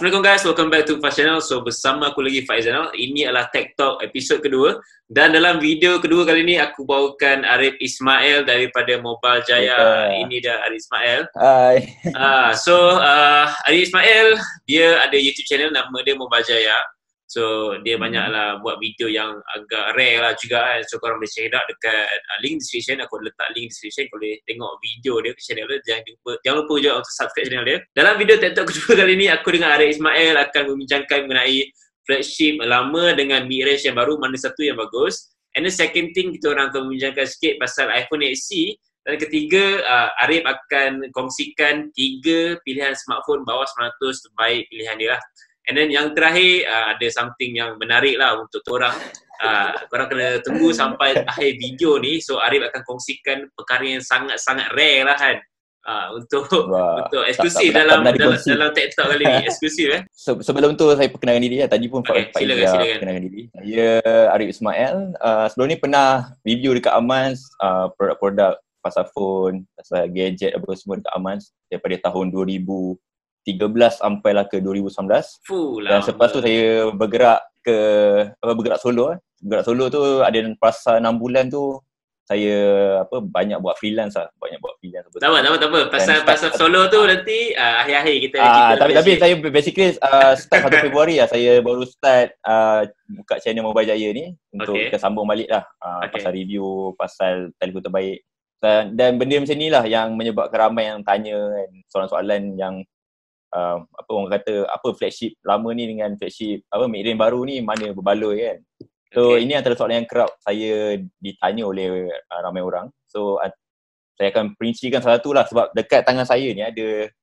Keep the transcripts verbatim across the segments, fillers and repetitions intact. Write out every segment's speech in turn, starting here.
Assalamualaikum guys, welcome back to Faz Channel. So bersama aku lagi Faiz Zainal. Ini adalah Tech Talk episod kedua. Dan dalam video kedua kali ni aku bawakan Arif Ismail daripada Mobile Jaya. Yeah. Ini dia Arif Ismail. Hai. Uh, so uh, Arif Ismail dia ada YouTube channel nama dia Mobile Jaya. So dia hmm. banyaklah buat video yang agak rare lah juga kan. So korang boleh check it out dekat uh, link description. Aku letak link description. Kau boleh tengok video dia ke channel dia. Jangan lupa, jangan lupa juga untuk subscribe channel dia. Dalam video TED Talk kedua kali ni, aku dengan Arif Ismail akan membincangkan mengenai flagship lama dengan mid-range yang baru, mana satu yang bagus. And the second thing, kita orang akan membincangkan sikit pasal iPhone eight C. Dan ketiga, uh, Arif akan kongsikan tiga pilihan smartphone bawah sembilan ratus terbaik pilihan dia lah. And then yang terakhir, uh, ada something yang menarik lah untuk korang. Uh, korang kena tunggu sampai akhir video ni. So Arif akan kongsikan perkara yang sangat-sangat rare lah kan. Uh, untuk Wah, untuk eksklusif dalam dalam, dalam Tech Talk kali ni. Eksklusif eh. Se- sebelum tu saya perkenalkan diri lah. Tadi pun okay, Pak silakan, Faiz silakan. perkenalkan diri. Saya Arif Ismail. Uh, sebelum ni pernah review dekat Amans uh, produk-produk pasal phone, pasal gadget apa semua dekat Amans daripada tahun dua ribu tiga belas sampailah ke dua ribu sembilan belas. Fuh, dan selepas tu saya bergerak ke apa bergerak solo. Bergerak solo tu ada pasal enam bulan tu saya apa banyak buat freelance lah, banyak buat freelance. Tak apa, tak apa, tak apa. Pasal start, pasal solo tu nanti uh, akhir-akhir kita uh, kita tapi tapi saya basically uh, start satu Februari lah saya baru start uh, buka channel Mobile Jaya ni untuk okay. kita sambung balik lah uh, okay. pasal review, pasal telefon terbaik. Dan, dan benda macam ni lah yang menyebabkan ramai yang tanya kan, soalan-soalan yang Uh, apa orang kata apa flagship lama ni dengan flagship apa mid-range baru ni mana berbaloi kan. So okay. ini antara soalan yang kerap saya ditanya oleh uh, ramai orang. So uh, saya akan perincikan salah satu lah sebab dekat tangan saya ni ada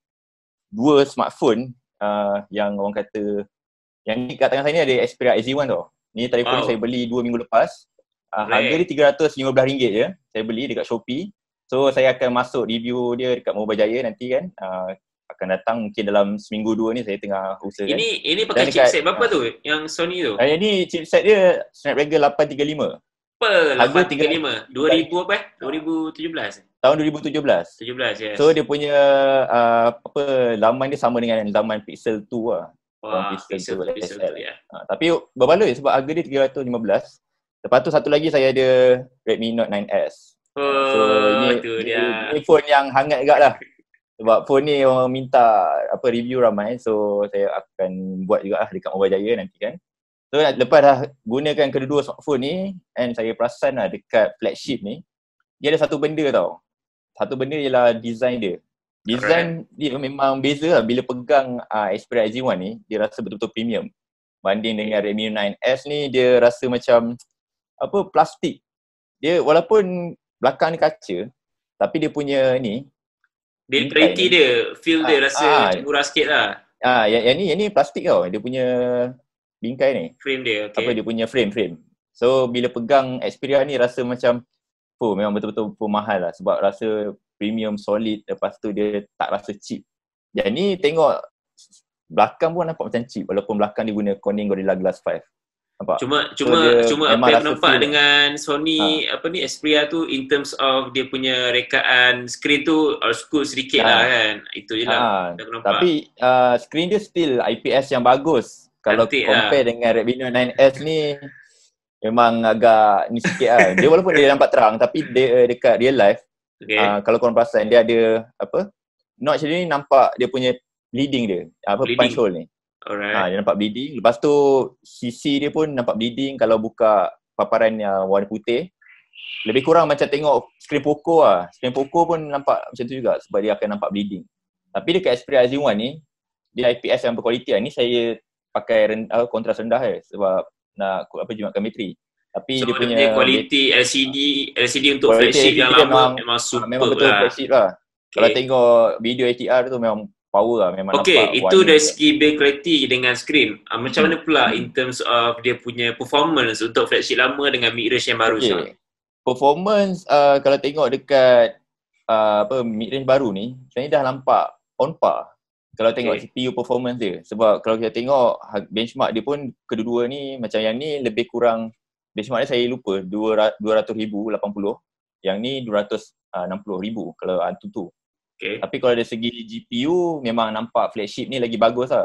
dua smartphone uh, yang orang kata yang ni kat tangan saya ni ada Xperia X Z one tau. Ni telefon wow. saya beli dua minggu lepas. Uh, harga dia tiga ratus lima belas ringgit je. Saya beli dekat Shopee. So saya akan masuk review dia dekat Mobile Jaya nanti kan. Uh, akan datang mungkin dalam seminggu dua ni saya tengah usahakan. Ini ini pakai dekat, chipset berapa uh, tu yang Sony tu? Uh, ini chipset dia Snapdragon lapan tiga lima. Apa? lapan tiga lima? dua ribu apa eh? dua ribu tujuh belas? Tahun dua ribu tujuh belas. tujuh belas, yes. So dia punya uh, apa laman dia sama dengan laman Pixel dua lah. Wah, Pixel, Pixel, Pixel tu ya. Uh, tapi berbaloi sebab harga dia tiga ratus lima belas. Lepas tu satu lagi saya ada Redmi Note nine S. Oh, so ini, tu ini, dia. Ini phone yang hangat agak lah. Sebab phone ni orang minta apa review ramai, so saya akan buat juga lah dekat Mobile Jaya nanti kan. So lepas dah gunakan kedua smartphone ni, and saya perasan lah dekat flagship ni, dia ada satu benda tau. Satu benda ialah design dia. Design right. dia memang beza lah bila pegang uh, Xperia X Z one ni, dia rasa betul-betul premium. Banding dengan Redmi nine S ni, dia rasa macam apa plastik. Dia walaupun belakang ni kaca, tapi dia punya ni, dia clarity dia, feel dia ah, rasa ah, murah sikit lah. Ah, yang, yang ni yang ni plastik tau. Dia punya bingkai ni. Frame dia, okey. Apa dia punya frame frame. So bila pegang Xperia ni rasa macam oh memang betul-betul pun mahal lah sebab rasa premium solid, lepas tu dia tak rasa cheap. Yang ni tengok belakang pun nampak macam cheap walaupun belakang dia guna Corning Gorilla Glass five. Nampak? Cuma so cuma cuma apa yang nampak dengan Sony ha. apa ni Xperia tu in terms of dia punya rekaan skrin tu old school sedikit ha. lah kan. Itu je lah. Ha. Tapi uh, skrin dia still I P S yang bagus. Kalau Cantik compare lah. dengan Redmi Note nine S ni memang agak ni sikit lah. Dia walaupun dia nampak terang tapi dia dekat real life okay. uh, kalau korang perasan dia ada apa notch ni nampak dia punya bleeding dia. Apa bleeding. Punch hole ni. Alright. Ha, dia nampak bleeding. Lepas tu sisi dia pun nampak bleeding kalau buka paparan yang warna putih. Lebih kurang macam tengok skrin Poco lah. Skrin Poco pun nampak macam tu juga sebab dia akan nampak bleeding. Tapi dekat Xperia X Z one ni, dia I P S yang berkualiti lah. Ni saya pakai rendah, kontras rendah je sebab nak apa jimatkan bateri. Tapi so, dia punya kualiti L C D L C D untuk flagship yang lama memang, memang super memang betul lah. flagship lah. Okay. Kalau tengok video A T R tu memang power lah memang okay, nampak. Okey, itu dari segi build quality dengan skrin. Uh, macam mana pula hmm. in terms of dia punya performance untuk flagship lama dengan mid-range yang baru okay. sekarang? Performance uh, kalau tengok dekat uh, apa mid-range baru ni, sebenarnya dah nampak on par. Kalau tengok okay. C P U performance dia. Sebab kalau kita tengok benchmark dia pun kedua-dua ni macam yang ni lebih kurang benchmark dia saya lupa dua ratus ribu lapan puluh. Yang ni dua ratus enam puluh ribu kalau Antutu. Okay. Tapi kalau dari segi G P U memang nampak flagship ni lagi bagus lah.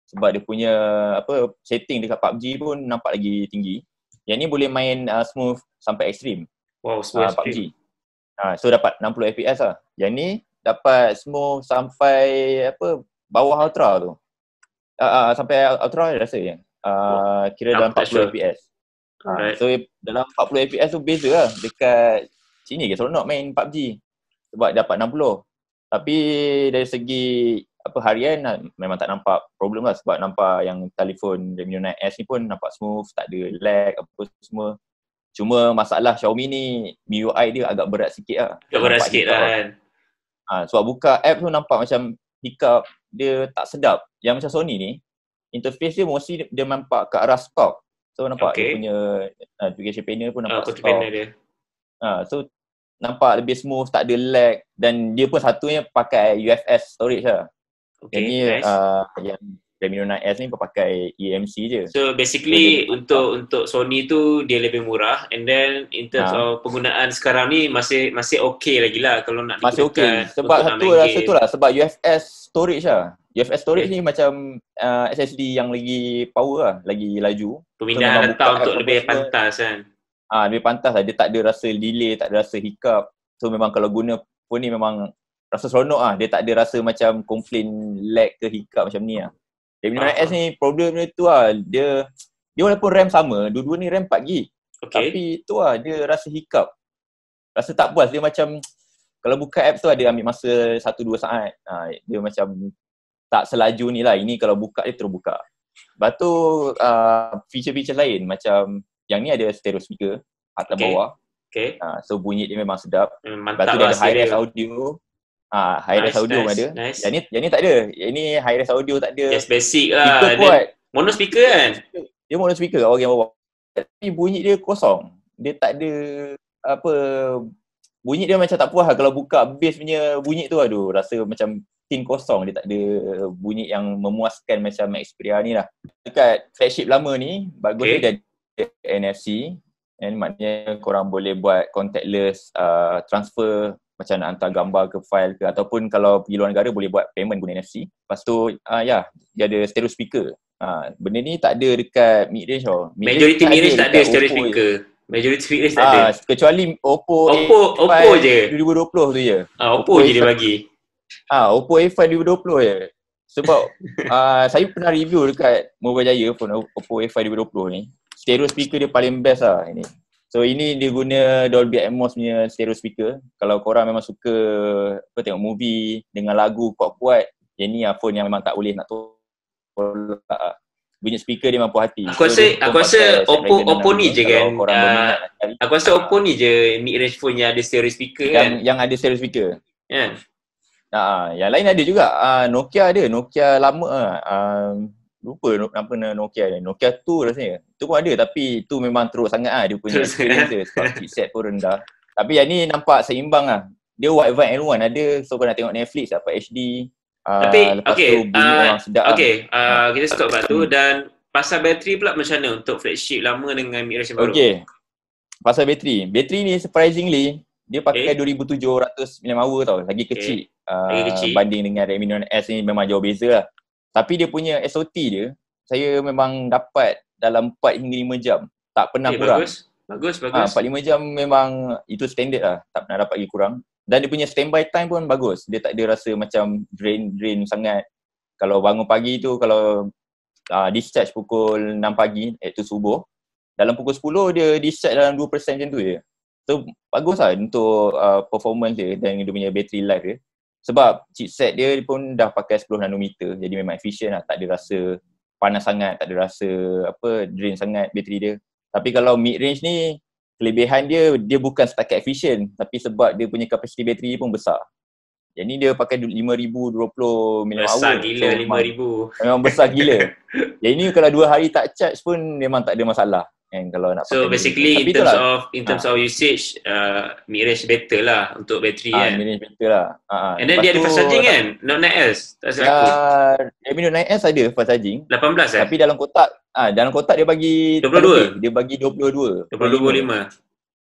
sebab dia punya apa setting dekat P U B G pun nampak lagi tinggi. Yang ni boleh main uh, smooth sampai ekstrim. Wow, smooth uh, P U B G. Uh, so dapat enam puluh F P S lah. Yang ni dapat smooth sampai apa bawah ultra tu. Uh, uh, sampai ultra rasa je. Uh, kira dalam empat puluh F P S. Uh, so dalam empat puluh F P S tu beza lah. Dekat sini ke seronok main P U B G. Sebab dapat enam puluh. Tapi dari segi apa harian memang tak nampak problem lah, sebab nampak yang telefon Redmi Note nine S ni pun nampak smooth, tak ada lag apa semua. Cuma masalah Xiaomi ni M I U I dia agak berat sikit lah. Agak berat sikit lah kan. Ha, sebab buka app tu nampak macam hiccup, dia tak sedap. Yang macam Sony ni, interface dia mostly dia nampak ke arah stalk. So nampak okay. Dia punya notification panel pun nampak uh, stalk. Panel dia. Ha, so nampak lebih smooth, tak ada lag, dan dia pun satunya pakai U F S storage lah. Okay, yang ni nice. uh, yang Redmi Note nine S ni pakai E M C je. So basically so, untuk uh, untuk Sony tu dia lebih murah, and then in terms uh, of penggunaan sekarang ni masih masih okay lagi lah kalau nak masih okay. Sebab satu rasa tu lah, sebab U F S storage lah. U F S storage okay. ni macam uh, S S D yang lagi power lah, lagi laju. Pemindahan so, data untuk lebih pantas kan. Ah, lebih pantas lah, dia tak ada rasa delay, tak ada rasa hiccup. So memang kalau guna phone ni memang rasa seronok lah, dia tak ada rasa macam komplain lag ke hiccup macam ni lah. Redmi Note nine S ni problem dia tu lah, dia dia walaupun RAM sama, dua-dua ni RAM empat gig. Okay. Tapi tu lah, dia rasa hiccup. Rasa tak puas, dia macam kalau buka app tu ada ambil masa satu dua saat. Ha, dia macam tak selaju ni lah, ini kalau buka dia terus buka. Lepas tu uh, feature-feature lain macam yang ni ada stereo speaker atas okay. bawah. Okay. Uh, so bunyi dia memang sedap. Lepas tu dia ada high-res audio. Ah, high-res nice, audio nice, ada. Nice. Yang ni yang ni tak ada. Yang ni high-res audio tak ada. Yes, basic lah. Speaker kuat. Mono speaker kan? Dia mono speaker kat bahagian bawah. Tapi bunyi dia kosong. Dia tak ada apa, bunyi dia macam tak puas lah. Kalau buka bass punya bunyi tu, aduh, rasa macam tin kosong. Dia tak ada bunyi yang memuaskan macam Xperia ni lah. Dekat flagship lama ni, bagus okay. dia ada N F C. And maknanya korang boleh buat contactless uh, transfer, macam nak hantar gambar ke file ke, ataupun kalau pergi luar negara boleh buat payment guna N F C. Lepas tu, uh, ya, dia ada stereo speaker. Uh, benda ni tak ada dekat mid-range tau. Mid Majority mid-range tak ada stereo speaker. Majority mid-range tak ada. Uh, kecuali Oppo, Oppo, Oppo je. dua ribu dua puluh tu je. Uh, Oppo, Oppo je dia bagi. Ah, uh, Oppo A five dua ribu dua puluh je. Sebab uh, saya pernah review dekat Mobile Jaya phone Oppo A five dua ribu dua puluh ni. Stereo speaker dia paling best lah ini. So ini dia guna Dolby Atmos punya stereo speaker. Kalau korang memang suka apa, tengok movie dengan lagu kuat-kuat, yang ni phone yang memang tak boleh nak tolak. Bunyi speaker dia mampu hati. Aku rasa so, aku rasa Oppo Oppo ni je kan. Uh, aku rasa Oppo ni je mid range phone yang ada stereo speaker yang, kan. Yang ada stereo speaker. Kan? Yeah. Uh, yang lain ada juga. Uh, Nokia ada, Nokia lama ah. Uh, lupa nama Nokia ni. Nokia tu rasanya. Tu pun ada, tapi tu memang teruk sangat ah dia punya experience dia, sebab chipset pun rendah. Tapi yang ni nampak seimbang lah. Dia wide and one ada, so kau nak tengok Netflix dapat H D. Tapi uh, lepas okay, tu bunyi uh, orang sedap. Okay, uh, uh, kita stop kat tu. Dan pasal bateri pula macam mana untuk flagship lama dengan mid-range baru? Okay, pasal bateri. Bateri ni surprisingly dia pakai okay. dua ribu tujuh ratus milliampere hour tau. Lagi kecil. Okay. Uh, Lagi kecil. Banding dengan Redmi Note S ni memang jauh beza lah. Tapi dia punya S O T dia, saya memang dapat dalam empat hingga lima jam. Tak pernah okay, kurang. Bagus, bagus, bagus. Ha, empat hingga lima jam memang itu standard lah. Tak pernah dapat lagi kurang. Dan dia punya standby time pun bagus. Dia tak ada rasa macam drain-drain sangat. Kalau bangun pagi tu, kalau uh, discharge pukul enam pagi, iaitu subuh, dalam pukul sepuluh dia discharge dalam dua peratus macam tu je. So bagus lah untuk uh, performance dia dan dia punya battery life dia. Sebab chipset dia pun dah pakai sepuluh nanometer, jadi memang efisien lah, tak ada rasa panas sangat, tak ada rasa apa drain sangat bateri dia. Tapi kalau mid range ni, kelebihan dia, dia bukan setakat efisien, tapi sebab dia punya kapasiti bateri pun besar. Jadi dia pakai lima ribu dua puluh milliampere hour. Besar gila so, lima ribu. Memang besar gila. Jadi ni kalau dua hari tak charge pun memang tak ada masalah. And kalau nak so basically in terms itulah. of in terms ha. of usage uh, mid-range better lah untuk bateri ha, kan. Mid-range better lah. Ha, and then dia ada fast charging kan? Note nine S tak silap aku. Redmi Note nine S ada fast charging. lapan belas eh? Tapi dalam kotak ah ha, dalam kotak dia bagi dua puluh dua. Dia bagi dua puluh dua. dua puluh dua koma lima.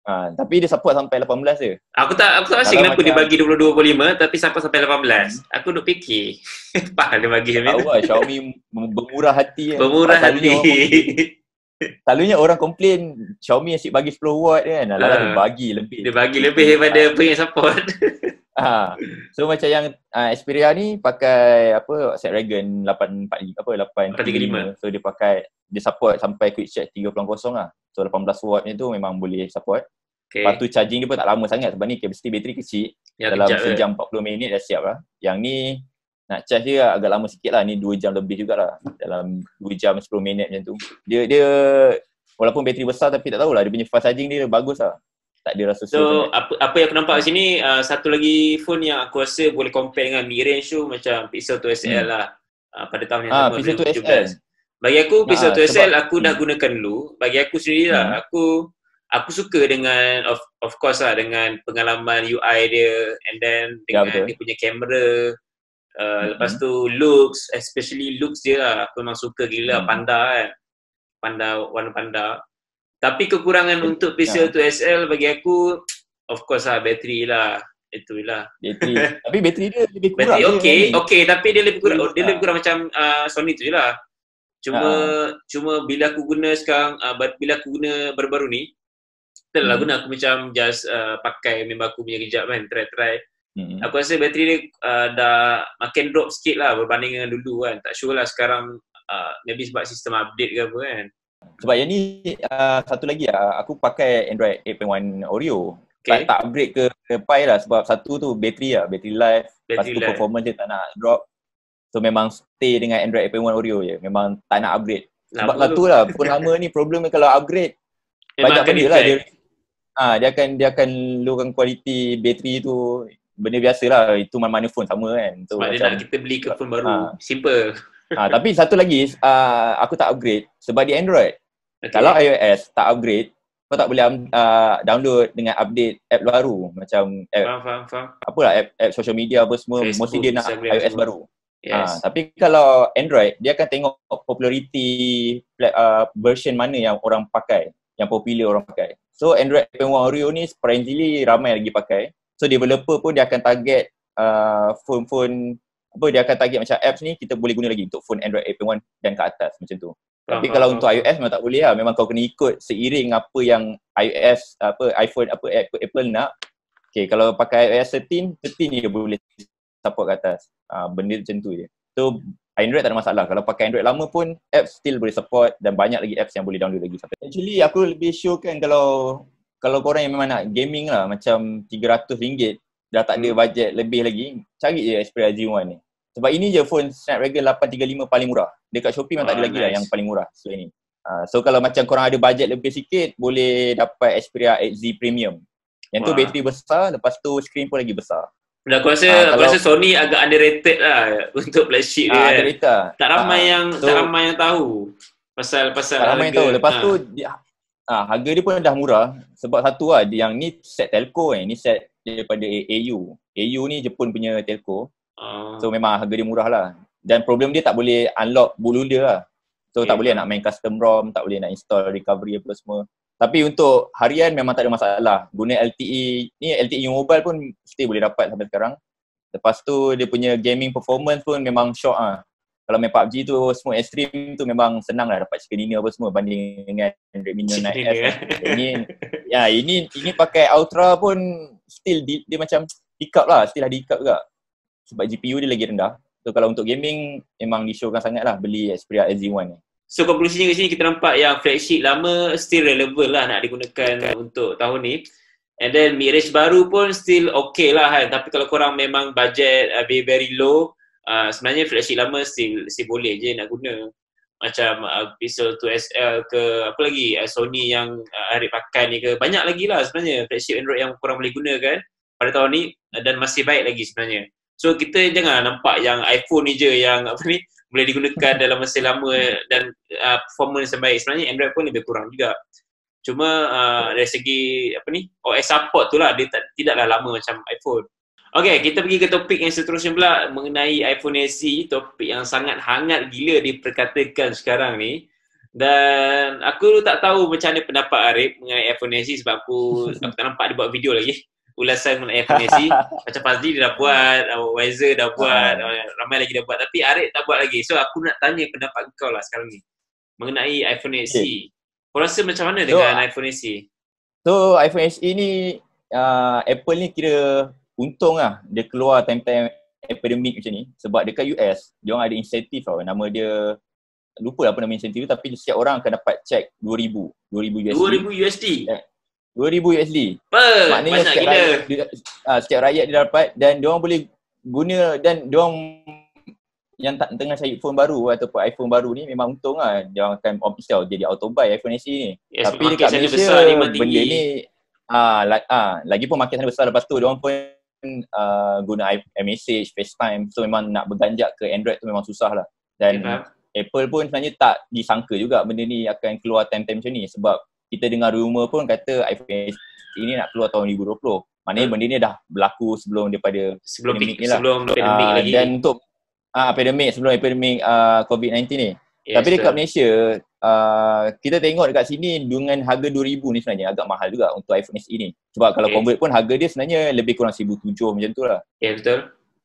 Ha, tapi dia support sampai lapan belas je. Aku tak aku tak rasa kenapa macam, dia bagi dua puluh dua puluh lima tapi sampai sampai lapan belas. Hmm. Aku duk fikir. Apa dia bagi macam tu? Tahu lah Xiaomi bermurah hati kan. Bermurah hati. Selalunya orang komplain Xiaomi asyik bagi sepuluh watt kan. Alah uh, dia bagi lebih. Dia bagi lebih daripada apa yang support. Ha. So macam yang uh, Xperia ni pakai apa Snapdragon lapan empat lima apa lapan tiga lima. So dia pakai dia support sampai quick charge tiga kosong kosong lah. So lapan belas watt ni tu memang boleh support. Okay. Lepas tu charging dia pun tak lama sangat sebab ni capacity bateri kecil. Ya, dalam sejam empat puluh minit dah siap lah. Yang ni nak charge dia agak lama sikit lah. Ni dua jam lebih jugalah. Dalam dua jam sepuluh minit macam tu. Dia dia walaupun bateri besar tapi tak tahulah dia punya fast charging dia bagus lah. Tak ada rasa so sangat. apa apa yang aku nampak kat sini uh, satu lagi phone yang aku rasa boleh compare dengan mid-range tu macam Pixel two S L hmm. lah. Uh, pada tahun yang ah, sama Pixel two S L. Bagi aku Pixel nah, two S L sebab, aku dah hmm. gunakan dulu. Bagi aku sendiri lah hmm. aku aku suka dengan of of course lah dengan pengalaman U I dia and then dengan ya, dia punya kamera uh, hmm. lepas tu looks, especially looks dia lah. Aku memang suka gila hmm. panda kan. Panda, warna panda. Tapi kekurangan ya. Untuk Pixel two S L bagi aku of course lah bateri lah. Itulah. Bateri. Tapi bateri dia lebih kurang. Bateri okey, okey tapi dia lebih kurang dia lebih kurang macam uh, Sony tu je lah. Cuma uh. cuma bila aku guna sekarang uh, bila aku guna baru-baru ni betul lah hmm. guna aku macam just uh, pakai member aku punya kejap kan, try-try. Hmm. Aku rasa bateri dia uh, dah makin drop sikit lah berbanding dengan dulu kan. Tak sure lah sekarang uh, maybe sebab sistem update ke apa kan. Sebab yang ni uh, satu lagi lah, aku pakai Android eight point one Oreo. Okay. Tak, tak upgrade ke, ke Pi lah sebab satu tu bateri lah, bateri life. Lepas tu performance dia tak nak drop. So memang stay dengan Android eight point one Oreo je. Memang tak nak upgrade. Sebab lah tu lah, pun lama ni problem kalau upgrade banyak benda lah dia. Ah, dia akan dia akan lowkan kualiti bateri tu. Benda biasa lah, itu mana-mana phone sama kan. So, sebab dia nak kita beli ke phone baru. Ha. Simple. Ha, tapi satu lagi, uh, aku tak upgrade sebab di Android. Okay. Kalau iOS tak upgrade, kau tak boleh uh, download dengan update app baru. Macam app, faham, faham, faham. apalah, app, app social media apa semua, Facebook, mesti dia nak Instagram iOS semua. Baru. Yes. Ha, tapi kalau Android, dia akan tengok popularity uh, version mana yang orang pakai, yang popular orang pakai. So Android eight point one Oreo ni surprisingly ramai lagi pakai. So developer pun dia akan target uh, phone-phone apa dia akan target macam apps ni kita boleh guna lagi untuk phone Android eight point one dan ke atas macam tu. Faham, tapi faham, kalau faham. Untuk iOS memang tak boleh lah. Memang kau kena ikut seiring apa yang iOS apa iPhone apa Apple nak. Okay, kalau pakai iOS thirteen, thirteen je boleh support ke atas. Uh, benda macam tu je. So Android tak ada masalah. Kalau pakai Android lama pun apps still boleh support dan banyak lagi apps yang boleh download lagi. Actually aku lebih sure kan kalau kalau korang yang memang nak gaming lah macam tiga ratus ringgit dah tak ada budget lebih lagi, cari je Xperia Z one ni. Sebab ini je phone Snapdragon lapan tiga lima paling murah. Dekat Shopee memang oh, tak ada lagi nice. Lah yang paling murah selain ni. Uh, so kalau macam korang ada budget lebih sikit, boleh dapat Xperia eight Z Premium. Yang Wah. Tu bateri besar, lepas tu screen pun lagi besar. Dan aku rasa, uh, aku kalau, rasa Sony agak underrated lah untuk flagship dia. Uh, underrated. Tak ramai uh, yang so, tak ramai yang tahu pasal pasal tak ramai yang tahu. Lepas uh. tu dia, uh, harga dia pun dah murah. Sebab satu lah, yang ni set telco eh. Ni set daripada A U. A U ni Jepun punya telco. Uh. So memang harga dia murah lah. Dan problem dia tak boleh unlock bootloader lah. So okay. tak boleh nak main custom ROM, tak boleh nak install recovery apa semua. Tapi untuk harian memang tak ada masalah. Guna L T E, ni L T E mobile pun mesti boleh dapat sampai sekarang. Lepas tu dia punya gaming performance pun memang shock lah. Kalau main P U B G tu semua extreme tu memang senang lah dapat chicken dinner apa semua banding dengan Redmi Note nine S. Ini ya ini ini pakai Ultra pun still di, dia macam hiccup lah, still ada hiccup juga. Sebab G P U dia lagi rendah. So kalau untuk gaming memang disyurkan sangat lah beli Xperia Z one ni. So konklusinya kat sini kita nampak yang flagship lama still relevant lah nak digunakan untuk tahun ni. And then mid-range baru pun still okay lah kan. Tapi kalau korang memang budget uh, very very low, uh, sebenarnya flagship lama still, still boleh je nak guna. Macam uh, Pixel two S L ke apa lagi, uh, Sony yang uh, Arif pakai ni ke. Banyak lagi lah sebenarnya flagship Android yang korang boleh gunakan pada tahun ni uh, dan masih baik lagi sebenarnya. So kita jangan nampak yang iPhone ni je yang apa ni boleh digunakan dalam masa lama dan uh, performance yang baik. Sebenarnya Android pun lebih kurang juga. Cuma uh, dari segi apa ni O S support tu lah dia tak, tidaklah lama macam iPhone. Okay, kita pergi ke topik yang seterusnya pula mengenai iPhone S E, topik yang sangat hangat gila diperkatakan sekarang ni. Dan aku tak tahu macam mana pendapat Arif mengenai iPhone S E sebab aku, aku tak nampak dia buat video lagi. Ulasan mengenai iPhone S E. Macam Fazli dia dah buat, Wiser dah buat, ramai lagi dah buat. Tapi Arif tak buat lagi. So aku nak tanya pendapat kau lah sekarang ni. Mengenai iPhone S E. Okay. Kau rasa macam mana dengan so, iPhone S E? So iPhone S E ni, uh, Apple ni kira untung lah. Dia keluar time-time epidemic macam ni. Sebab dekat U S, dia orang ada insentif tau. Nama dia, lupa apa nama insentif tu, tapi setiap orang akan dapat check dua ribu U S D. dua ribu U S D? dua ribu U S D. Apa? Maknanya banyak setiap gila. Rakyat, dia, uh, setiap rakyat dia dapat dan dia orang boleh guna, dan dia orang yang tak tengah cari phone baru ataupun iPhone baru ni memang untung lah. Dia orang akan option jadi auto buy iPhone S E ni. Yes, tapi dekat Malaysia besar, benda ni ah, la, ah, lagi pun market sana besar. Lepas tu dia orang pun uh, guna iMessage, FaceTime. So memang nak berganjak ke Android tu memang susah lah. Dan yeah, Apple pun sebenarnya tak disangka juga benda ni akan keluar time-time macam ni. Sebab kita dengar rumor pun kata iPhone S E ni nak keluar tahun dua ribu dua puluh. Maknanya hmm. benda ni dah berlaku sebelum daripada sebelum pandemik ni lah. Sebelum pandemik uh, lagi. Dan untuk ah, pandemik, sebelum pandemik uh, covid sembilan belas ni. Yes, tapi dekat sir. Malaysia, uh, kita tengok dekat sini dengan harga dua ribu ni sebenarnya agak mahal juga untuk iPhone S E ni. Sebab kalau okay. convert pun harga dia sebenarnya lebih kurang seribu tujuh macam tu lah. Ya, yeah, betul.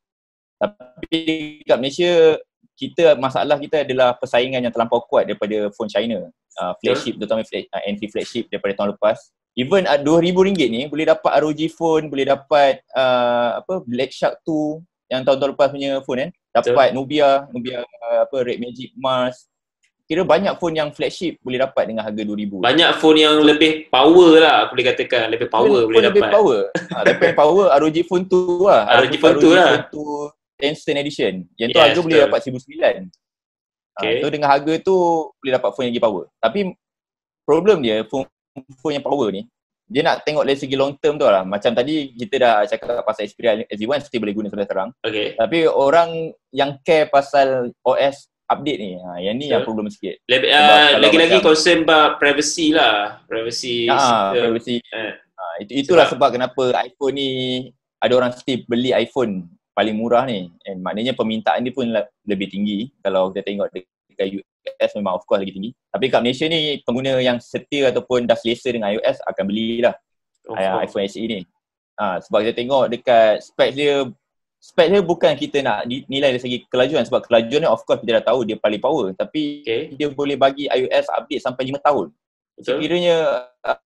Tapi dekat Malaysia, kita masalah kita adalah persaingan yang terlampau kuat daripada phone China. Uh, flagship, terutama flag, uh, entry flagship daripada tahun lepas. Even uh, dua ribu ringgit ni boleh dapat R O G phone, boleh dapat uh, apa Black Shark two yang tahun-tahun lepas punya phone kan. Dapat Betul. Nubia, Nubia uh, apa Red Magic Mars. Kira banyak phone yang flagship boleh dapat dengan harga dua ribu. Banyak phone yang so, lebih power lah aku boleh katakan. Lebih power boleh dapat. Lebih power. Ha, lebih power R O G phone tu lah. R O G phone tu lah. Instant edition. Yang yes, tu harga betul. Boleh dapat seribu sembilan. Okay. Ha, so dengan harga tu boleh dapat phone yang lagi power. Tapi problem dia, phone, phone yang power ni, dia nak tengok dari segi long term tu lah. Macam tadi kita dah cakap pasal Xperia S D one still boleh guna sampai sekarang. Okay. Tapi orang yang care pasal O S update ni, ha, yang ni so, yang problem sikit. Lebih, uh, lagi-lagi macam, concern about privacy lah. Privacy. Ha, uh, privacy. Uh, ha, itu, itulah sebab, sebab kenapa iPhone ni, ada orang still beli iPhone paling murah ni. And maknanya permintaan dia pun lebih tinggi. Kalau kita tengok dekat U S memang of course lagi tinggi. Tapi kat Malaysia ni pengguna yang setia ataupun dah selesa dengan iOS akan belilah oh, oh. iPhone S E ni. Ha, sebab kita tengok dekat spek dia, spek dia bukan kita nak nilai dari segi kelajuan. Sebab kelajuan ni of course kita dah tahu dia paling power. Tapi okay. dia boleh bagi iOS update sampai lima tahun. Sekiranya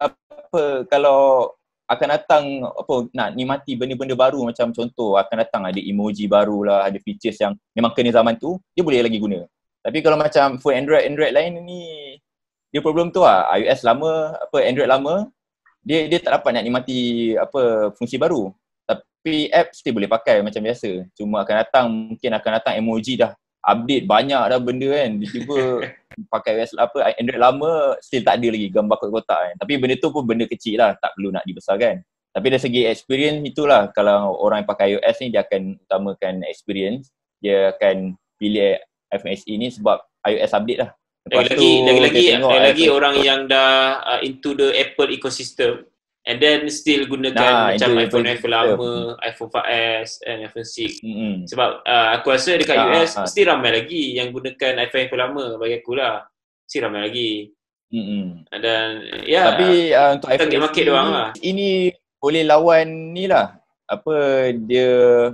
apa kalau akan datang apa nak nikmati benda-benda baru macam contoh akan datang ada emoji baru lah, ada features yang memang kena zaman tu, dia boleh lagi guna. Tapi kalau macam phone Android Android lain ni dia problem tu lah, iOS lama, apa Android lama, dia dia tak dapat nak nikmati apa fungsi baru. Tapi app still boleh pakai macam biasa. Cuma akan datang mungkin akan datang emoji dah update banyak dah benda kan. Tiba-tiba pakai iOS apa Android lama still tak ada lagi gambar kotak-kotak kan. Tapi benda tu pun benda kecil lah, tak perlu nak dibesarkan. Tapi dari segi experience itulah, kalau orang yang pakai iOS ni dia akan utamakan experience. Dia akan pilih iPhone S E ni sebab iOS update lah. Lagi-lagi lagi-lagi lagi orang yang dah uh, into the Apple ecosystem and then still gunakan nah, macam iPhone iPhone lama, iPhone five S and iPhone six. Mm-hmm. Sebab uh, aku rasa dekat nah, U S nah. mesti ramai lagi yang gunakan iPhone iPhone lama bagi aku lah. Mesti ramai lagi. Mm-hmm. Dan ya tapi uh, untuk iPhone market dia orang lah. Ini boleh lawan ni lah. Apa dia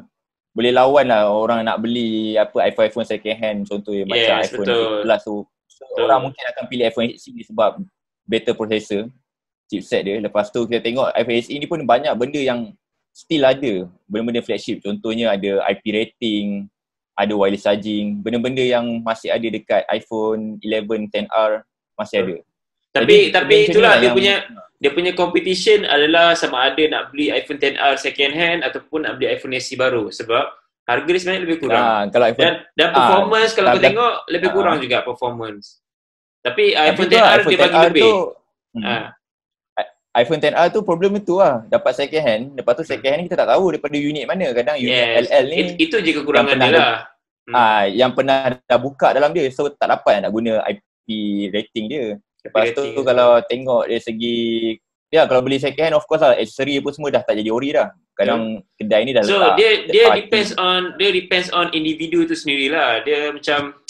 boleh lawan lah orang nak beli apa iPhone-iPhone second hand contohnya yes, macam iPhone eight plus tu. So, orang mungkin akan pilih iPhone eight C sebab better processor, chipset dia. Lepas tu kita tengok iPhone S E ni pun banyak benda yang still ada, benda-benda flagship. Contohnya ada I P rating, ada wireless charging, benda-benda yang masih ada dekat iPhone eleven, ten R masih ada. Tapi Jadi, tapi itulah dia yang, punya dia punya competition adalah sama ada nak beli iPhone ten R second hand ataupun nak beli iPhone S E baru sebab harga dia sebenarnya lebih kurang. Ha, kalau iPhone, dan dan performance ha, kalau kita tengok lebih kurang ha. juga performance. Tapi iPhone ten R dia bagi lebih. Tu, ha. iPhone ten R tu problem itu lah. Dapat second hand, lepas tu second hand kita tak tahu daripada unit mana. Kadang unit yes. L L ni It, itu je kekurangan dia lah. Hmm. Ah, yang pernah dah buka dalam dia, so tak dapat nak guna I P rating dia. Lepas tu tu kalau tengok dari segi, ya kalau beli second hand of course lah, aksesori pun semua dah tak jadi ori dah. Kadang hmm. kedai ni dah so, letak. So dia dia party. depends on dia depends on individu tu sendirilah. Dia macam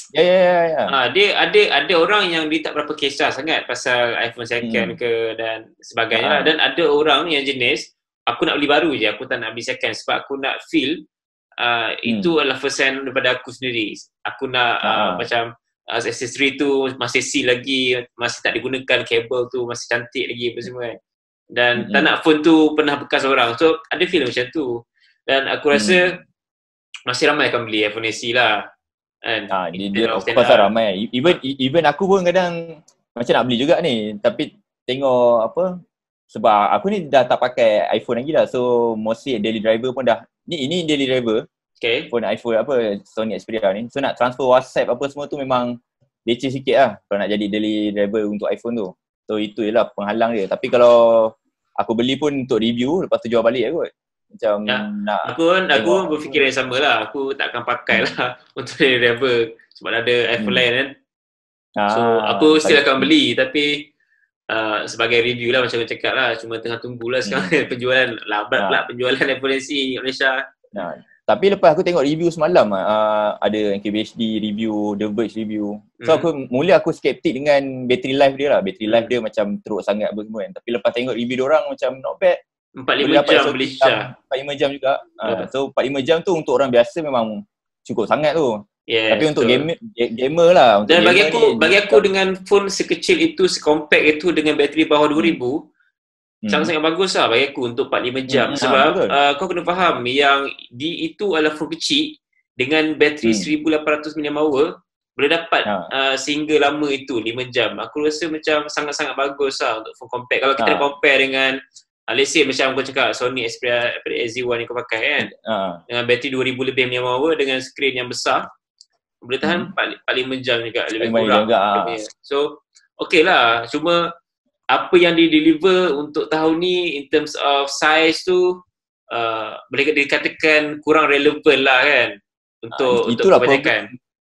Ya ya ya ya. Ah, dia ada ada orang yang dia tak berapa kisah sangat pasal iPhone second Hmm. ke dan sebagainya Ah. lah. Dan ada orang yang jenis aku nak beli baru je, aku tak nak beli second sebab aku nak feel uh, Hmm. itu adalah first hand daripada aku sendiri. Aku nak uh, Ah. macam uh, aksesori tu masih seal lagi, masih tak digunakan, kabel tu masih cantik lagi apa semua kan. Dan Hmm. tak nak phone tu pernah bekas orang. So ada feel macam tu. Dan aku rasa Hmm. masih ramai akan beli iPhone S E lah. Kan? Ah, dia, Instead dia of of course lah standard. ramai. Even even aku pun kadang macam nak beli juga ni, tapi tengok apa, sebab aku ni dah tak pakai iPhone lagi dah. So mostly daily driver pun dah, ni ini daily driver. Okay. Phone iPhone apa, Sony Xperia ni. So nak transfer WhatsApp apa semua tu memang leceh sikit lah kalau nak jadi daily driver untuk iPhone tu. So itu je lah penghalang dia. Tapi kalau aku beli pun untuk review, lepas tu jual balik lah kot. Macam Ya, nak aku pun aku tengok berfikir yang sama lah. Aku tak akan pakai lah untuk daily driver sebab ada iPhone Hmm. lain kan. ah, So aku still bagi- akan beli tapi uh, sebagai review lah macam aku cakap lah. Cuma tengah tunggulah sekarang penjualan lambat Ah. pula penjualan iPhone S E Malaysia. Nah, tapi lepas aku tengok review semalam uh, ada N K B H D review, The Verge review. So Hmm. aku mula aku skeptik dengan battery life dia lah. Battery life Hmm. dia macam teruk sangat apa semua kan. Tapi lepas tengok review diorang macam not bad. empat Boleh lima dapat jam S O P Malaysia. empat lima jam juga. Uh, Betul. so empat lima jam tu untuk orang biasa memang cukup sangat tu. Yes, Tapi untuk betul. gamer gamer lah, untuk Dan bagi gamer aku ni, bagi aku dengan phone sekecil itu, secompact itu dengan bateri bawah dua ribu hmm. sangat-sangat bagus lah bagi aku untuk empat lima jam. Hmm, Sebab ah, uh, kau kena faham yang di itu adalah phone kecil dengan bateri Hmm. seribu lapan ratus milliampere boleh dapat Ah. uh, sehingga lama itu lima jam. Aku rasa macam sangat-sangat bagus lah untuk phone compact. Kalau kita Ah. nak compare dengan uh, let's say macam kau cakap Sony Xperia S Z one yang kau pakai kan, Ah. dengan bateri dua ribu lebih milliampere dengan skrin yang besar boleh tahan Hmm. empat lima jam juga, lebih empat lima kurang jam juga, ah. lebih. So okay lah, cuma apa yang di deliver untuk tahun ni in terms of size tu uh, boleh dikatakan kurang relevan lah kan untuk Ah, untuk itulah kebanyakan.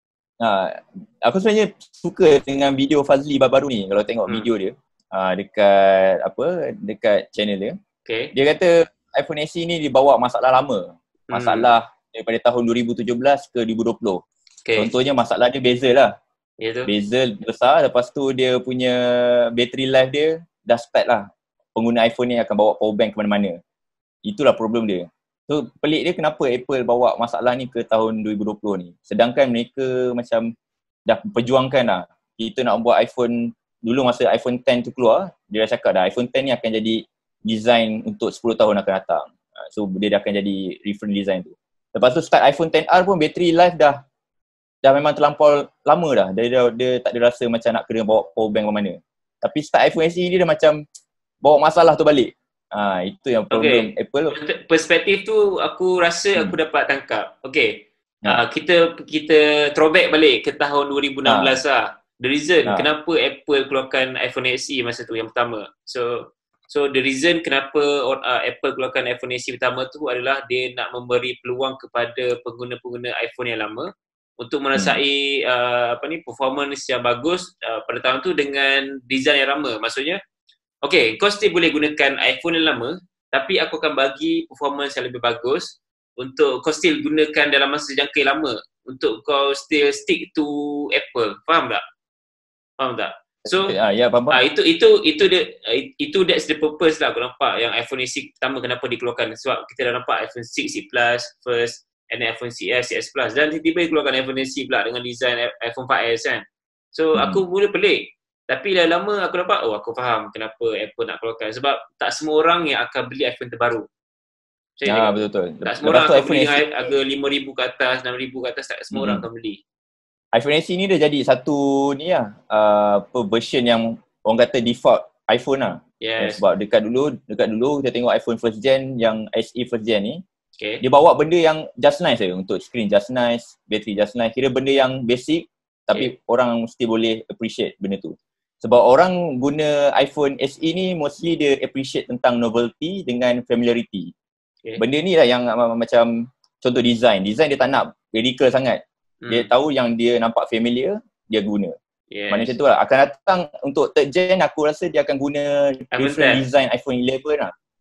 Ha, aku sebenarnya suka dengan video Fazli baru-baru ni. Kalau tengok Hmm. video dia ha, dekat apa dekat channel dia, Okay. dia kata iPhone S E ni dibawa masalah lama. Masalah hmm. daripada tahun dua ribu tujuh belas ke dua ribu dua puluh. Okay. Contohnya masalah dia bezel lah. Ya tu. Bezel besar, lepas tu dia punya battery life dia dah start lah. Pengguna iPhone ni akan bawa power bank ke mana-mana. Itulah problem dia. So pelik dia kenapa Apple bawa masalah ni ke tahun dua ribu dua puluh ni. Sedangkan mereka macam dah perjuangkan lah. Kita nak buat iPhone, dulu masa iPhone X tu keluar, dia dah cakap dah iPhone X ni akan jadi design untuk sepuluh tahun akan datang. So dia dah akan jadi reference design tu. Lepas tu start iPhone X R pun battery life dah dah memang terlampau lama dah. Dia, dia, dia tak ada rasa macam nak kena bawa power bank ke mana. Tapi start iPhone S E ni dia macam bawa masalah tu balik. Ah, itu yang problem Okay. Apple. Perspektif tu aku rasa Hmm. aku dapat tangkap. Okay. Ha. Uh, kita kita throwback balik ke tahun dua ribu enam belas ha. lah. The reason Ha. kenapa Apple keluarkan iPhone S E masa tu yang pertama. So so the reason kenapa uh, Apple keluarkan iPhone S E pertama tu adalah dia nak memberi peluang kepada pengguna-pengguna iPhone yang lama untuk merasai hmm. uh, apa ni performance yang bagus uh, pada tahun tu dengan design yang lama. Maksudnya okay, kau still boleh gunakan iPhone yang lama tapi aku akan bagi performance yang lebih bagus untuk kau still gunakan dalam masa jangka yang lama untuk kau still stick to Apple. Faham tak? Faham tak? So ah, ya, faham. Ah, itu itu itu dia itu that's the purpose lah aku nampak yang iPhone S E pertama kenapa dikeluarkan, sebab kita dah nampak iPhone six, six Plus first and then iPhone X S, X S Plus dan tiba-tiba dikeluarkan iPhone S E pula dengan design iPhone five S kan. So Hmm. aku mula pelik. Tapi dah lama aku nampak, oh aku faham kenapa Apple nak keluarkan, sebab tak semua orang yang akan beli iPhone terbaru. Saya Ah, betul-betul. tak semua orang akan beli dengan harga lima ribu ke atas, enam ribu ke atas, tak semua hmm. orang akan beli. iPhone S E ni dia jadi satu ni lah, uh, apa version yang orang kata default iPhone lah. Yes. Sebab dekat dulu, dekat dulu kita tengok iPhone first gen yang S E first gen ni, okay. dia bawa benda yang just nice je, untuk screen just nice, battery just nice, kira benda yang basic tapi okay. orang mesti boleh appreciate benda tu. Sebab orang guna iPhone S E ni mostly dia appreciate tentang novelty dengan familiarity. Okay. Benda ni lah yang uh, macam contoh design. Design dia tak nak radical sangat. Hmm. Dia tahu yang dia nampak familiar, dia guna. Yes. Mana macam tu lah. Akan datang untuk third gen, aku rasa dia akan guna different design iPhone eleven lah.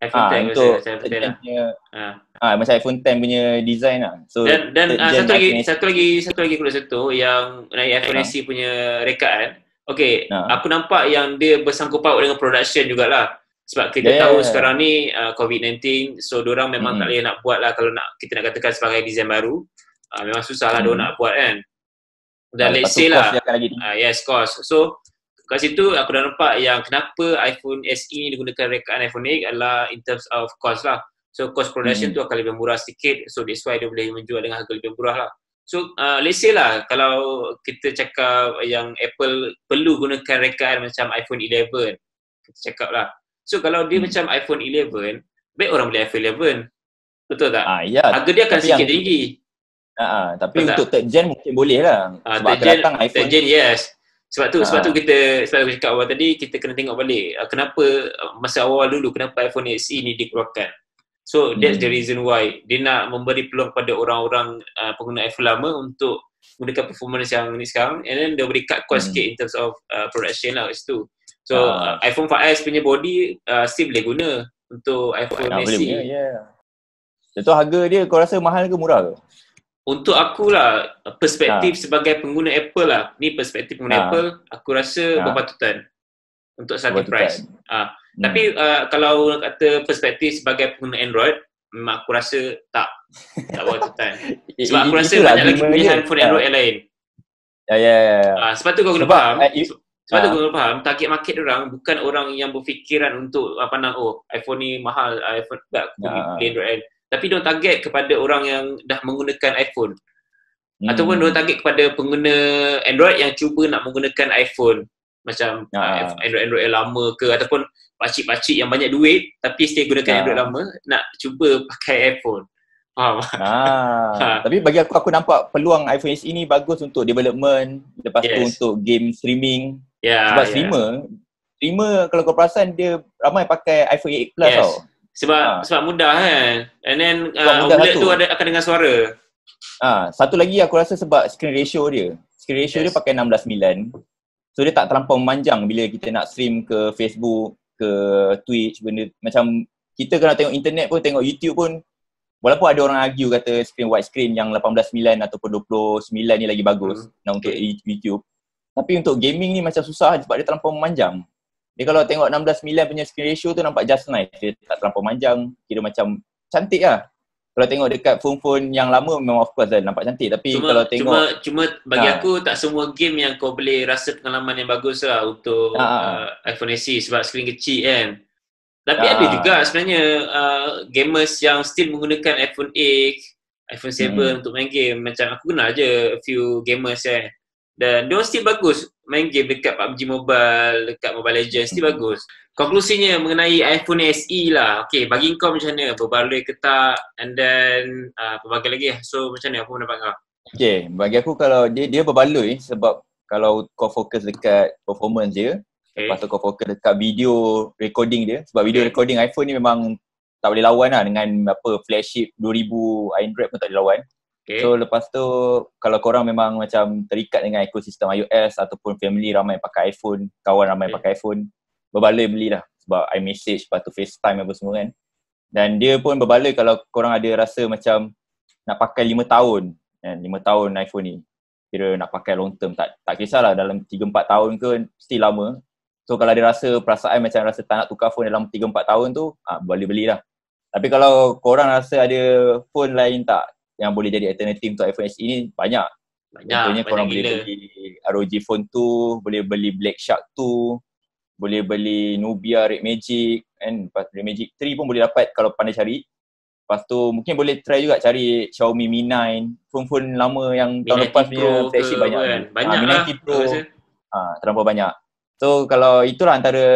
iPhone Ah, ten untuk rasa macam third ten gen lah. punya, Ha. ah macam iPhone ten punya design lah. So Dan dan third uh, gen satu lagi iPhone satu lagi satu lagi aku nak sentuh yang naik iPhone Ah. S E punya rekaan. Okay, Ah. aku nampak yang dia bersangkut paut dengan production jugalah. Sebab kita Yeah, tahu yeah, yeah. sekarang ni uh, covid nineteen, so diorang memang Mm-mm. tak boleh nak buat lah kalau nak kita nak katakan sebagai design baru. Uh, memang susah lah Mm. diorang nak buat kan. Dan Ah, let's lepas tu say cost lah, dia akan lagi tinggi. uh, yes cost. So kat situ aku dah nampak yang kenapa iPhone S E ni digunakan rekaan iPhone eight adalah in terms of cost lah. So cost production Mm-hmm. tu akan lebih murah sedikit, so that's why dia boleh menjual dengan harga lebih murah lah. So uh, let's say lah kalau kita cakap yang Apple perlu gunakan rekaan macam iPhone eleven, kita cakap lah. So kalau dia Hmm. macam iPhone eleven, baik orang beli iPhone eleven. Betul tak? Ah, ya. Harga dia akan Tapi sikit yang- tinggi. Ah, ah, tapi Betul untuk third gen mungkin boleh lah. Ah, Sebab third akan gen, datang iPhone. third gen yes. Sebab tu, sebab tu Ah. kita, sebab aku cakap awal tadi, kita kena tengok balik uh, kenapa, uh, masa awal dulu, kenapa iPhone S E ni dikeluarkan. So that's the Hmm. reason why dia nak memberi peluang pada orang-orang uh, pengguna iPhone lama untuk gunakan performance yang ni sekarang, and then dia beri cut cost Hmm. sikit in terms of uh, production lah kat situ. So Ah. uh, iPhone five S punya body uh, still boleh guna untuk iPhone Ah, S boleh E. punya, ya. Contoh harga dia kau rasa mahal ke murah ke? Untuk aku lah, perspektif Ha. sebagai pengguna Apple lah, ni perspektif pengguna Ha. Apple, aku rasa Ha. berpatutan untuk starting Berpatutan. price. Ah, Hmm. Tapi uh, kalau nak kata perspektif sebagai pengguna Android, memang aku rasa tak, tak berpatutan. I- Sebab i- aku rasa itulah banyak lagi argument pilihan dia. phone Ah. Android yang lain. Ya, ya, ya. ya. Ah, sebab tu kau kena Sebab, faham, eh, you- sebab tu Ah. kau kena faham, target market orang bukan orang yang berfikiran untuk uh, pandang, oh iPhone ni mahal, iPhone tak, aku Ya. beli Android. Tapi dia target kepada orang yang dah menggunakan iPhone. Hmm. Ataupun dia target kepada pengguna Android yang cuba nak menggunakan iPhone. Macam Ya. uh, Android-Android yang lama ke, ataupun pakcik-pakcik yang banyak duit tapi still gunakan Ya. Android lama, nak cuba pakai iPhone. Faham? Ah, Ha. tapi bagi aku aku nampak peluang iPhone S E ni bagus untuk development, lepas tu Yes. untuk game streaming. Ya, Sebab ya. streamer, streamer kalau kau perasan dia ramai pakai iPhone eight Plus Yes. tau. Sebab Ha. sebab mudah kan. And then Sebab uh, mudah OLED satu. tu ada akan dengar suara. Ah, satu lagi aku rasa sebab screen ratio dia. Screen ratio Yes. dia pakai enam belas sembilan. So dia tak terlampau memanjang bila kita nak stream ke Facebook, ke Twitch, benda macam kita kalau tengok internet pun, tengok YouTube pun, walaupun ada orang argue kata screen widescreen yang lapan belas sembilan ataupun dua puluh sembilan ni lagi bagus Hmm. nak untuk Okay. YouTube. Tapi untuk gaming ni macam susah sebab dia terlampau memanjang. Dia kalau tengok enam belas sembilan punya screen ratio tu nampak just nice. Dia tak terlampau panjang, kira macam cantik lah. Kalau tengok dekat phone-phone yang lama memang of course dah nampak cantik. Tapi Cuma, kalau tengok cuma, cuma bagi Ha. aku tak semua game yang kau boleh rasa pengalaman yang bagus lah untuk Ha, ha. uh, iPhone S E sebab skrin kecil kan. Tapi Ha. ada juga sebenarnya uh, gamers yang still menggunakan iPhone eight, iPhone seven Hmm. untuk main game. Macam aku kenal je a few gamers kan. Dan dia still bagus main game dekat P U B G Mobile, dekat Mobile Legends, still Hmm. bagus. Konklusinya mengenai iPhone S E lah. Okay, bagi kau macam mana? Berbaloi ke tak? And then uh, pelbagai lagi lah. So macam mana? Apa pendapat kau? okay, bagi aku kalau dia dia berbaloi sebab kalau kau fokus dekat performance dia, Okay. lepas tu kau fokus dekat video recording dia, sebab video Okay. recording iPhone ni memang tak boleh lawan lah dengan apa flagship dua ribu Android pun tak boleh lawan. Okay. So lepas tu kalau korang memang macam terikat dengan ekosistem iOS ataupun family ramai pakai iPhone, kawan ramai Okay. pakai iPhone, berbaloi belilah sebab iMessage, lepas tu FaceTime apa semua kan. Dan dia pun berbaloi kalau korang ada rasa macam nak pakai lima tahun, kan, lima tahun iPhone ni. Kira nak pakai long term, tak tak kisahlah dalam tiga empat tahun ke, still lama. So kalau ada rasa perasaan macam rasa tak nak tukar phone dalam tiga empat tahun tu, ah boleh belilah. Tapi kalau korang rasa ada phone lain tak yang boleh jadi alternatif untuk iPhone S E ni, banyak. Banyak, Contohnya banyak korang gila. boleh beli R O G Phone two, boleh beli Black Shark two, boleh beli Nubia Red Magic kan. Lepas Red Magic three pun boleh dapat kalau pandai cari. Lepas tu mungkin boleh try juga cari Xiaomi Mi nine, phone-phone lama yang Mi tahun ninety lepas punya Pro flagship ke banyak apa kan. kan? Banyak Ah, Mi lah, ninety Pro, aku rasa. ah, terlampau banyak. So kalau itulah antara,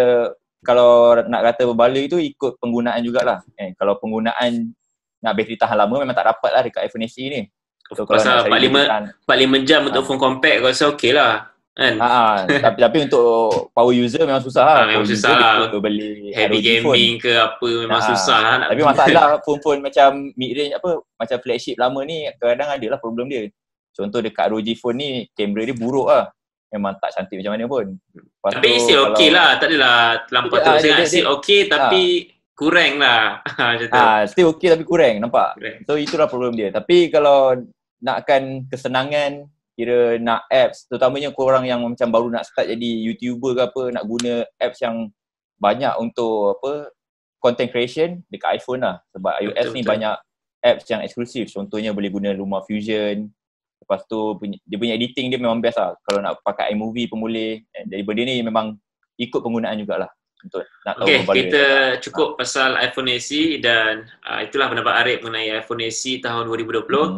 kalau nak kata berbaloi tu ikut penggunaan jugalah. Eh, kalau penggunaan nak bateri tahan lama memang tak dapat lah dekat iPhone S E ni. So kalau Pasal nak cari empat puluh lima bateri tahan, empat puluh lima jam untuk Ah. phone compact aku rasa okey lah. Kan? ah, ah, tapi tapi untuk power user memang susah lah. Ah, memang Power susah user lah. kita beli Heavy R O G phone. gaming ke apa memang Ah, susah lah nak Tapi masalah phone-phone macam mid range apa, macam flagship lama ni kadang-kadang ada lah problem dia. Contoh dekat R O G phone ni kamera dia buruk lah. Memang tak cantik macam mana pun. Lepas Tapi tu still kalau- okey lah, tak adalah terlampau Dia- teruk ah, dia- sangat. dia- Still okey tapi kurang lah. Macam tu. Ah, still okay tapi kurang, nampak? Kurang. So itulah problem dia. Tapi kalau nakkan kesenangan, kira nak apps, terutamanya korang yang macam baru nak start jadi YouTuber ke apa, nak guna apps yang banyak untuk apa, content creation, dekat iPhone lah. Sebab iOS Betul, ni betul. banyak apps yang eksklusif. Contohnya boleh guna LumaFusion. Lepas tu dia punya editing dia memang best lah. Kalau nak pakai iMovie pun boleh. Jadi benda ni memang ikut penggunaan jugalah. Untuk nak tahu Okay, value kita dia. cukup pasal iPhone S E dan uh, itulah pendapat Arif mengenai iPhone S E tahun dua ribu dua puluh.